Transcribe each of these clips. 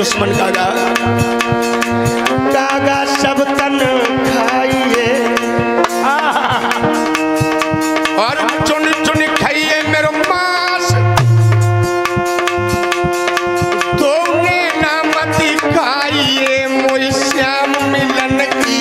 दुश्मन कागा कागा सब तन खाइए और चुन चुन खाइए मेरो मांस तोने ना मत खाइए मोई श्याम मिलन की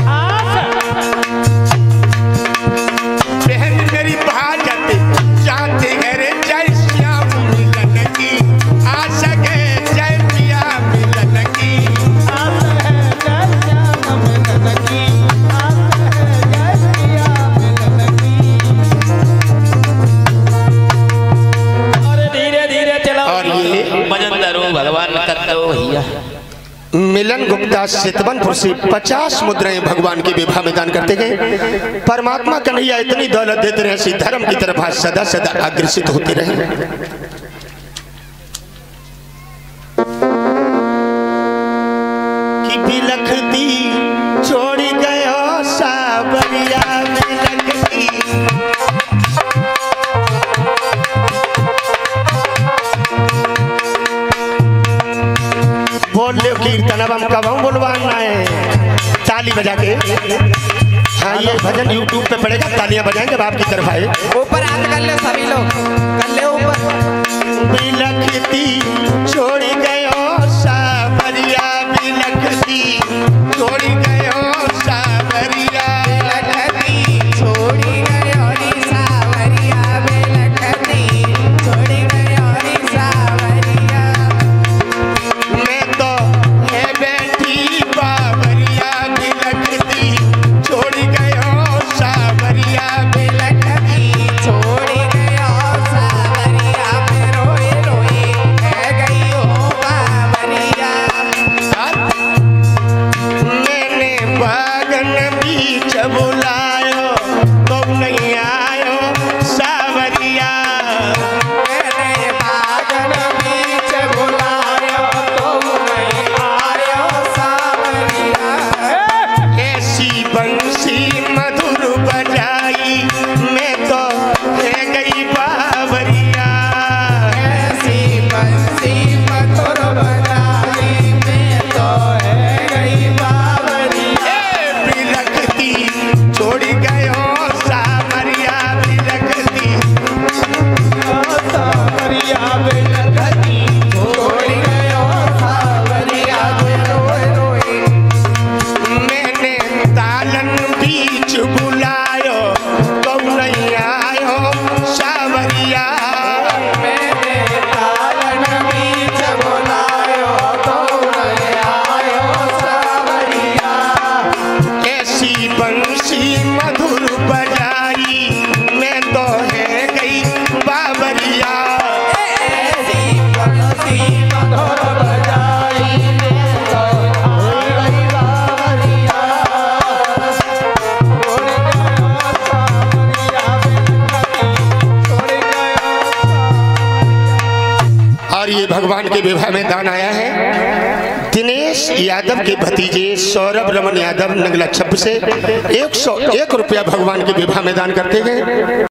बहन मेरी भाजत जाते घरे जय श्याम मिलन की आशा है जय पिया मिलन की आशा है जय श्याम मिलन की आशा है जय पिया मिलन की। अरे धीरे धीरे चलो और ये भजन करो भगवान कर दो भैया। मिलन गुप्ता सितवनपुर से 50 मुद्राएं भगवान के विवाह में दान करते गए। परमात्मा कन्हैया इतनी दौलत देते रहे सी धर्म की तरफ सदा सदा अग्रसित होते रहे। कि बिलखती छोड़ी गयो सावरिया बिलखती बोल लो कीर्तन अब हम कब बोलवाना है ताली बजा के। हाँ ये भजन YouTube पे पड़ेगा तालियां बजाएंगे जब आपकी तरफ आए। ऊपर हाथ कर ले सभी लोग कर ले ऊपर। बिलखती छोड़ी गयो सावरिया बिलखती छोड़ी गयो सावरिया बिलखती छोड़ी गयो री सावरिया बिलखती छोड़ी गयो री सावरिया। मैं तो है बैठी बावरिया बिलखती छोड़ी गयो सावरिया बिलखती छोड़ी गयो सावरिया में रोए रोए है गई हो बावरिया। मैंने बागन बीच बुलायो तो नहीं आयो सावरिया मैंने बागन बीच बुलायो तो नहीं आयो सावरिया। ऐसी बंसी मधुर बजाई मैं तो रह गई बावरिया ऐसी बंसी मधुर बजाई में तो है गई बावरिया। बिलखती छोड़ी गयो सावरिया बिलखती सावरिया बिलखती छोड़ी गयो सावरिया में रोए रोए। मैंने तालन बीच बुलायो तो नहीं आयो सावरिया मैंने तालन बीच बुलायो तो नहीं आयो सावरिया। ऐसी बंसी मधुर बजाई मैं तो है गई बावरिया ऐसी बंसी मधुर बजाई में तो आ गई बावरिया। छोड़ गयो सावरिया बिलखती छोड़ गयो सावरिया। और ये भगवान के विवाह में दान आया है दिनेश यादव के भतीजे सौरभ रमन यादव नगला छप से 101 रुपया भगवान के विवाह में दान करते गए।